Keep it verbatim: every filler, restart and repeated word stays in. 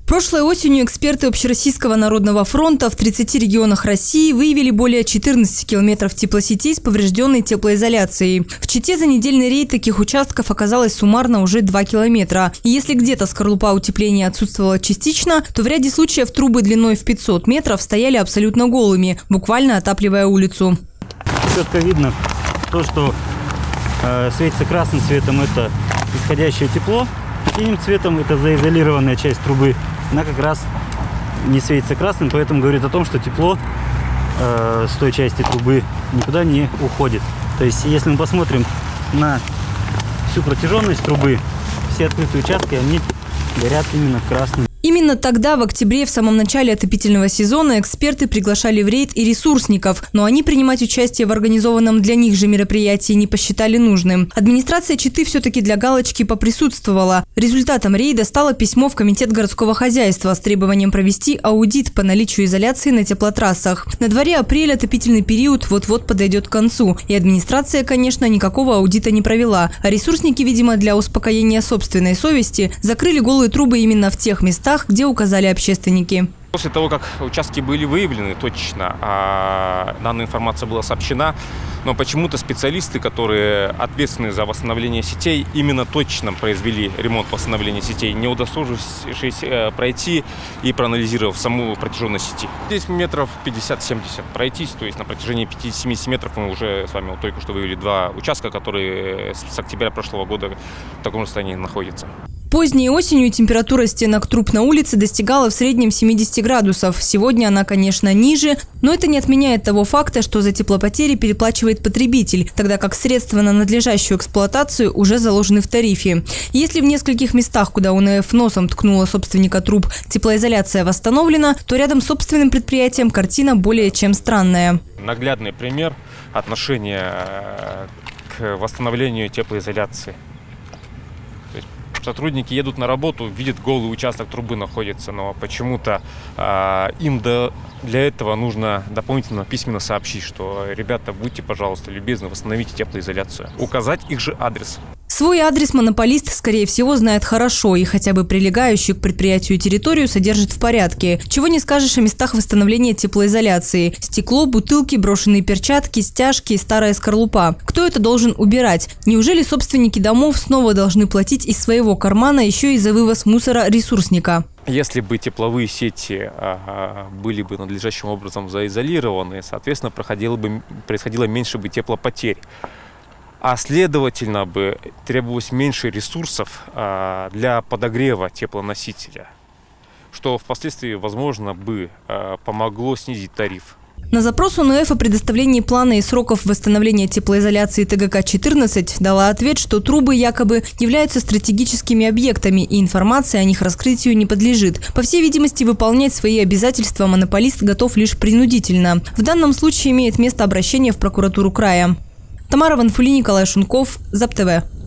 Прошлой осенью эксперты Общероссийского народного фронта в тридцати регионах России выявили более четырнадцати километров теплосетей с поврежденной теплоизоляцией. В Чите за недельный рейд таких участков оказалось суммарно уже два километра. И если где-то скорлупа утепления отсутствовала частично, то в ряде случаев трубы длиной в пятьсот метров стояли абсолютно голыми, буквально отапливая улицу. Четко видно то, что э, светится красным цветом, это исходящее тепло, синим цветом это заизолированная часть трубы. Она как раз не светится красным, поэтому говорит о том, что тепло э, с той части трубы никуда не уходит. То есть, если мы посмотрим на всю протяженность трубы, все открытые участки, они горят именно красным. Именно тогда, в октябре, в самом начале отопительного сезона, эксперты приглашали в рейд и ресурсников, но они принимать участие в организованном для них же мероприятии не посчитали нужным. Администрация Читы все-таки для галочки поприсутствовала. Результатом рейда стало письмо в Комитет городского хозяйства с требованием провести аудит по наличию изоляции на теплотрассах. На дворе апрель, отопительный период вот-вот подойдет к концу. И администрация, конечно, никакого аудита не провела. А ресурсники, видимо, для успокоения собственной совести, закрыли голые трубы именно в тех местах, где указали общественники. После того, как участки были выявлены точно, а данная информация была сообщена, но почему-то специалисты, которые ответственны за восстановление сетей, именно точно произвели ремонт восстановления сетей, не удосужившись пройти и проанализировав саму протяженность сети. Здесь метров пятьдесят-семьдесят пройтись, то есть на протяжении пятидесяти-семидесяти метров мы уже с вами вот только что выявили два участка, которые с октября прошлого года в таком состоянии находятся. Поздней осенью температура стенок труб на улице достигала в среднем семидесяти градусов. Сегодня она, конечно, ниже, но это не отменяет того факта, что за теплопотери переплачивает потребитель, тогда как средства на надлежащую эксплуатацию уже заложены в тарифе. Если в нескольких местах, куда ОНФ носом ткнула собственника труб, теплоизоляция восстановлена, то рядом с собственным предприятием картина более чем странная. Наглядный пример отношения к восстановлению теплоизоляции. Сотрудники едут на работу, видят, голый участок трубы находится, но почему-то э, им до, для этого нужно дополнительно письменно сообщить, что ребята, будьте, пожалуйста, любезны, восстановите теплоизоляцию. Указать их же адрес. Свой адрес монополист, скорее всего, знает хорошо и хотя бы прилегающую к предприятию территорию содержит в порядке. Чего не скажешь о местах восстановления теплоизоляции. Стекло, бутылки, брошенные перчатки, стяжки и старая скорлупа. Кто это должен убирать? Неужели собственники домов снова должны платить из своего кармана еще и за вывоз мусора ресурсника? Если бы тепловые сети а, были бы надлежащим образом заизолированы, соответственно, проходило бы, происходило меньше бы теплопотерь. А следовательно бы требовалось меньше ресурсов а, для подогрева теплоносителя, что впоследствии, возможно, бы а, помогло снизить тариф. На запрос ОНФ о предоставлении плана и сроков восстановления теплоизоляции Т Г К четырнадцать дала ответ, что трубы якобы являются стратегическими объектами и информация о них раскрытию не подлежит. По всей видимости, выполнять свои обязательства монополист готов лишь принудительно. В данном случае имеет место обращение в прокуратуру края. Тамара Ванфули, Николай Шунков, ЗАП Т В.